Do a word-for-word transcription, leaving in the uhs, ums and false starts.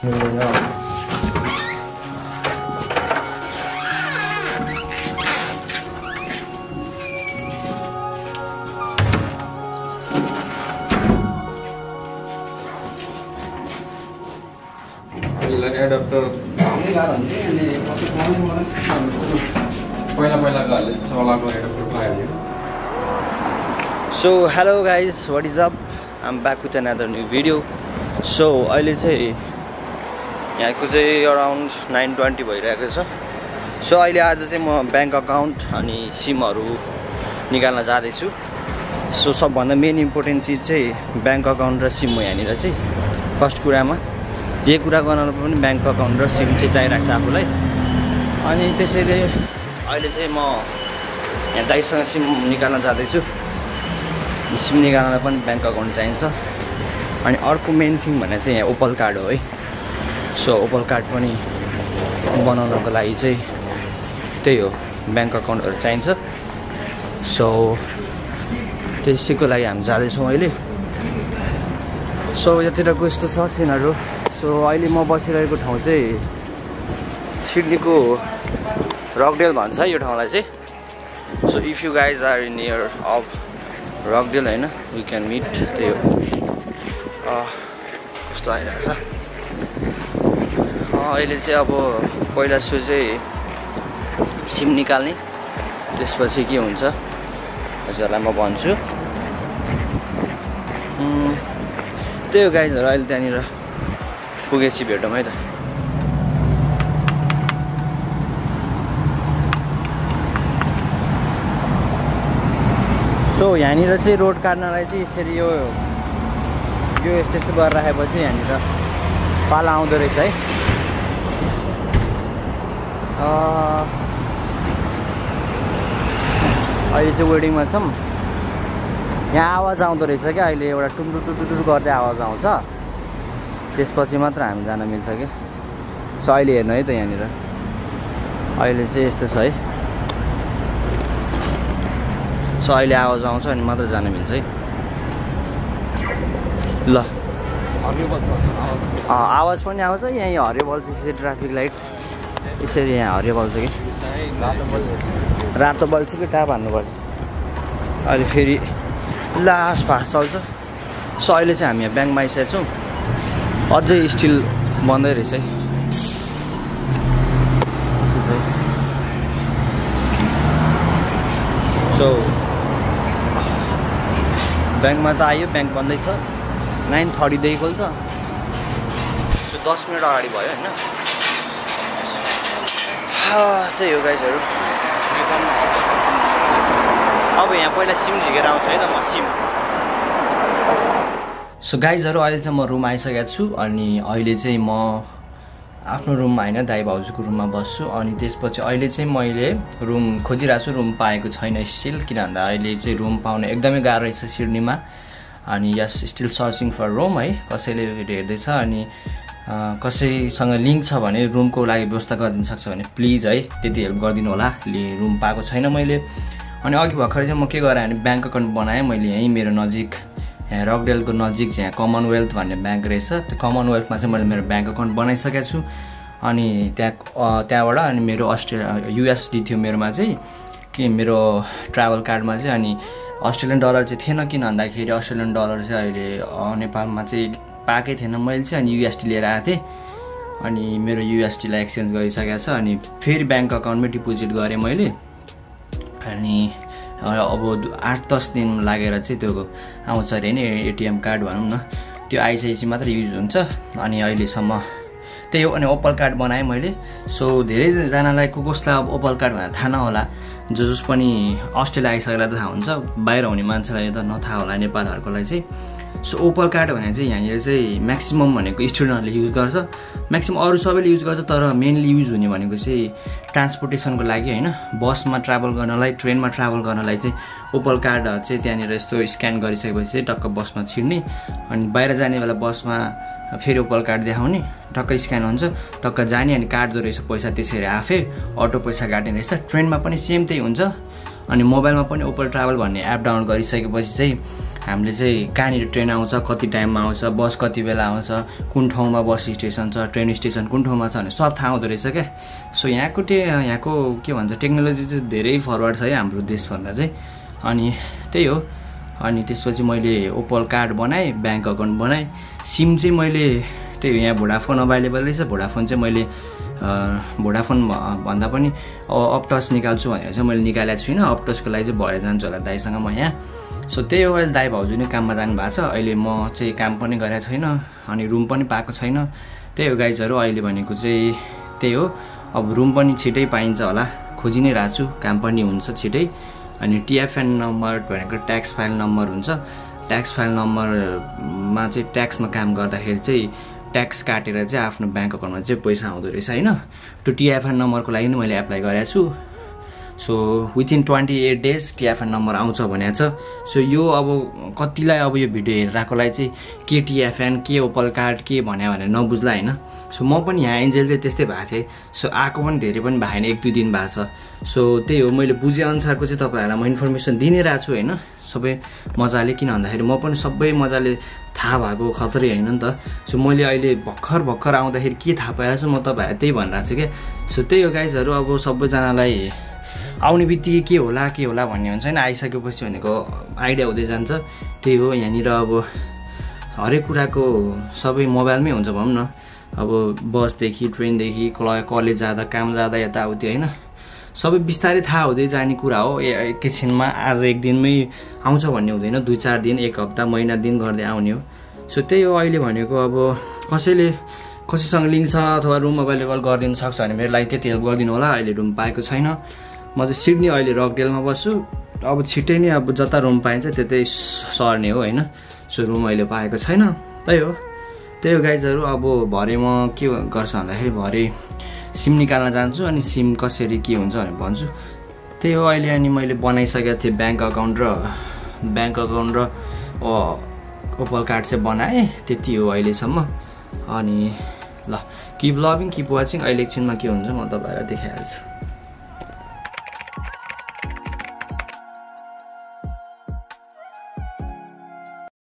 Adapter पहिला पहिलाकोहरूले चलाएको adapter पायो। So hello guys, what is up, I am back with another new video. So अहिले चाहिँ यहाँको चाहिँ अराउन्ड नाइन ट्वेन्टी भइरहेको छ। सो अहिले आज चाहिँ म ब्याङ्क अकाउन्ट अनि सिमहरू निकाल्न जाँदैछु। सो सबभन्दा मेन इम्पोर्टेन्ट चिज चाहिँ ब्याङ्क अकाउन्ट र सिम हो। यहाँनिर चाहिँ फर्स्ट कुरामा जे कुरा गर्नु पनि ब्याङ्क अकाउन्ट र सिम चाहिँ चाहिरहेको छ आफूलाई। अनि त्यसैले अहिले चाहिँ म यहाँ दाइसँग सिम निकाल्न जाँदैछु। सिम निकाल्नलाई पनि ब्याङ्क अकाउन्ट चाहिन्छ। अनि अर्को मेन थिङ भने चाहिँ यहाँ ओपल कार्ड हो है। सो ओपल कार्ड पनि बनाउनको लागि चाहिँ त्यही हो, ब्याङ्क अकाउन्टहरू चाहिन्छ। सो त्यसैको लागि हामी जाँदैछौँ अहिले। सो यतिरको यस्तो छ सिनहरू। सो अहिले म बसिरहेको ठाउँ चाहिँ सिडनीको रकडेल भन्छ यो ठाउँलाई चाहिँ। So if you guys are in near of Rockdale होइन, वी क्यान मिट। त्यही हो। कस्तो आइरहेको छ अहिले चाहिँ। अब पहिला सो चाहिँ सिम निकाल्ने, त्यसपछि के हुन्छ हजुरहरूलाई म भन्छु। त्यही हो गाइजहरू, अहिले त्यहाँनिर पुगेपछि भेटौँ है त। सो यहाँनिर चाहिँ रोड काट्नलाई चाहिँ यसरी यो यो यस्तो यस्तो गरेर राखेपछि यहाँनिर पाला आउँदो रहेछ है। अहिले चाहिँ वेडिङमा छौँ। यहाँ आवाज आउँदो रहेछ क्या अहिले, एउटा टुटु टुटु गर्दै आवाज आउँछ, त्यसपछि मात्र हामी जान मिल्छ कि। सो अहिले हेर्नु है त, यहाँनिर अहिले चाहिँ यस्तो छ है। सो अहिले आवाज आउँछ अनि मात्र जान मिल्छ है। ल आवाज पनि आउँछ। यहीँ हरियो बल्छ यसरी, ट्राफिक लाइट यसरी यहाँ हरियो बल्छ कि रातो बल्छ कि ट्याप हान्नुपर्छ। अहिले फेरि लास्ट फास्ट चल्छ। सो अहिले चाहिँ हामी यहाँ ब्याङ्कमा आइसकेको छौँ। अझै स्टिल बन्दै रहेछ है। सो ब्याङ्कमा त आयो, ब्याङ्क बन्दै छ। नाइन थर्टीदेखि खोल्छ। सो दस मिनट अगाडि भयो होइन। त्यही हो गाइजहरू। अब यहाँ पहिला सिम झिकेर आउँछु है त म सिम। सो गाइजहरू अहिले चाहिँ म रुम आइसकेको छु। अनि अहिले चाहिँ म आफ्नो रुममा होइन दाइ भाउजूको रुममा बस्छु। अनि त्यसपछि अहिले चाहिँ मैले रुम खोजिरहेको छु, रुम पाएको छैन स्टिल। किन भन्दा अहिले चाहिँ रुम पाउन एकदमै गाह्रो रहेछ सिडनीमा। अनि यस स्टिल सर्चिङ फर रुम है। कसैले हेर्दैछ अनि कसैसँग लिङ्क छ भने रुमको लागि व्यवस्था गरिदिनु सक्छ भने प्लिज है त्यति हेल्प गरिदिनु होला। रुम पाएको छैन मैले। अनि अघि भर्खर चाहिँ म के गरेँ भने ब्याङ्क अकाउन्ट बनाएँ मैले यहीँ मेरो नजिक, यहाँ रकडेलको नजिक चाहिँ यहाँ कमनवेल्थ भन्ने ब्याङ्क रहेछ। त्यो कमनवेल्थमा चाहिँ मैले मेरो ब्याङ्क अकाउन्ट बनाइसकेको छु। अनि त्यहाँ त्यहाँबाट अनि मेरो अस्ट्रेलिया युएसडी थियो मेरोमा चाहिँ, कि मेरो ट्राभल कार्डमा चाहिँ। अनि अस्ट्रेलियन डलर चाहिँ थिएन, किन भन्दाखेरि अस्ट्रेलियन डलर चाहिँ अहिले नेपालमा चाहिँ पाएकै थिएन मैले चाहिँ। अनि युएसडी लिएर आएको थिएँ। अनि मेरो युएसडीलाई एक्सचेन्ज गरिसकेको छ। अनि फेरि ब्याङ्क अकाउन्टमै डिपोजिट गरेँ मैले। अनि अब आठ दस दिन लागेर चाहिँ त्यो आउँछ अरे नि एटिएम कार्ड भनौँ न, त्यो आइसकेपछि मात्र युज हुन्छ। अनि अहिलेसम्म त्यही हो। अनि ओपल कार्ड बनाएँ मैले। सो धेरैजनालाई को कसलाई अब ओपल कार्ड भनेर थाहा नहोला, जो जस पनि अस्ट्रेलिया आइसकेलाई त थाहा हुन्छ, बाहिर हुने मान्छेलाई त नथाहा होला नेपालहरूकोलाई चाहिँ। सो ओपल कार्ड भने चाहिँ यहाँनिर चाहिँ म्याक्सिमम् भनेको स्टुडेन्टहरूले युज गर्छ, म्याक्सिमम् अरू सबैले युज गर्छ। तर मेनली युज हुने भनेको चाहिँ ट्रान्सपोर्टेसनको लागि होइन, बसमा ट्राभल गर्नलाई, ट्रेनमा ट्राभल गर्नलाई चाहिँ ओपल कार्ड चाहिँ त्यहाँनिर यस्तो स्क्यान गरिसकेपछि चाहिँ टक्क बसमा छिर्ने। अनि बाहिर जाने बेला बसमा फेरि ओपल कार्ड देखाउने, टक्क स्क्यान हुन्छ, टक्क जाने। अनि काट्दो रहेछ पैसा त्यसरी आफै, अटो पैसा काट्ने रहेछ। ट्रेनमा पनि सेम त्यही हुन्छ। अनि मोबाइलमा पनि ओपल ट्राभल भन्ने एप डाउनलोड गरिसकेपछि चाहिँ हामीले चाहिँ कहाँनिर ट्रेन आउँछ, कति टाइममा आउँछ, बस कति बेला आउँछ, कुन ठाउँमा बस स्टेसन छ, ट्रेन स्टेसन कुन ठाउँमा छ भने सब थाहा हुँदो रहेछ क्या। सो यहाँको टे यहाँको के भन्छ टेक्नोलोजी चाहिँ धेरै फरवर्ड छ है हाम्रो देशभन्दा चाहिँ। अनि त्यही हो। अनि त्यसपछि मैले ओपल कार्ड बनाएँ, ब्याङ्क अकाउन्ट बनाएँ। सिम चाहिँ मैले त्यही यहाँ भोडाफोन अभाइलेबल रहेछ, भोडाफोन चाहिँ मैले भोडाफोन भन्दा पनि अपटच निकाल्छु भनेर चाहिँ मैले निकालेको छुइनँ। अपटचको लागि चाहिँ भएर जान्छु होला दाइसँग म यहाँ। सो त्यही हो, अहिले दाइ भाउजू नै काममा जानु भएको छ। अहिले म चाहिँ काम पनि गरेको छैन अनि रुम पनि पाएको छैन। त्यही हो गाइजहरू, अहिले भनेको चाहिँ त्यही हो। अब रुम पनि छिटै पाइन्छ होला, खोजि नै रहेको छु, काम पनि हुन्छ छिटै। अनि टिएफएन नम्बर भनेको ट्याक्स फाइल नम्बर हुन्छ। ट्याक्स फाइल नम्बरमा चाहिँ ट्याक्समा काम गर्दाखेरि चाहिँ ट्याक्स काटेर चाहिँ आफ्नो ब्याङ्क अकाउन्टमा चाहिँ पैसा आउँदो रहेछ होइन। त्यो टिएफएन नम्बरको लागि नै मैले एप्लाई गरेको छु। So within twenty eight days TFN number आउँछ भनेको छ। सो यो अब कतिलाई अब यो भिडियो हेरिरहेकोलाई चाहिँ के टिएफएन के ओपल कार्ड के भन्यो भने नबुझ्ला होइन। सो म पनि यहाँ एन्जेल चाहिँ त्यस्तै भएको थिएँ। सो आएको पनि धेरै पनि भएन, एक दुई दिन भएको छ। सो त्यही हो, मैले बुझेअनुसारको चाहिँ तपाईँहरूलाई म इन्फर्मेसन दिनै रहेको छु होइन सबै मजाले। किन भन्दाखेरि म पनि सबै मजाले थाहा भएको खतरै होइन नि त। सो मैले अहिले भर्खर भर्खर आउँदाखेरि के थाहा पाइरहेको छु म तपाईँहरूलाई त्यही भनिरहेको छु क्या। सो त्यही हो गाइजहरू, अब सबैजनालाई आउने बित्तिकै के होला के होला भन्ने हुन्छ होइन, आइसकेपछि भनेको आइडिया हुँदै जान्छ। त्यही हो, यहाँनिर अब हरेक कुराको सबै मोबाइलमै हुन्छ भनौँ न। अब बसदेखि ट्रेनदेखि कलेज जाँदा काम जाँदा यताउति होइन, सबै बिस्तारै थाहा हुँदै जाने कुरा हो। एकैछिनमा आज एक दिनमै आउँछ भन्ने हुँदैन, दुई चार दिन एक हप्ता महिना दिन गर्दै आउने हो। सो त्यही हो, अहिले भनेको अब कसैले कसैसँग लिङ्क छ अथवा रुम अभाइलेबल गरिदिनु सक्छ भने मेरो लागि त्यति हेल्प गरिदिनु होला। अहिले रुम पाएको छैन, म चाहिँ सिडनी अहिले रकडेलमा बस्छु। अब छिट्टै नै अब जता रुम पाइन्छ त्यतै सर्ने हो होइन। सो रुम अहिले पाएको छैन। त्यही हो त्यही हो गाइजहरू, अब भरे म के गर्छु भन्दाखेरि भरे सिम निकाल्न जान्छु अनि सिम कसरी के हुन्छ भनेर भन्छु। त्यही हो, अहिले अनि मैले बनाइसकेको थिएँ ब्याङ्क अकाउन्ट र ब्याङ्क अकाउन्ट र ओपल कार्ड चाहिँ बनाएँ। त्यति हो अहिलेसम्म। अनि ल किप लभिङ किप वाचिङ। अहिले एकछिनमा के हुन्छ म तपाईँहरूलाई देखाइहाल्छु।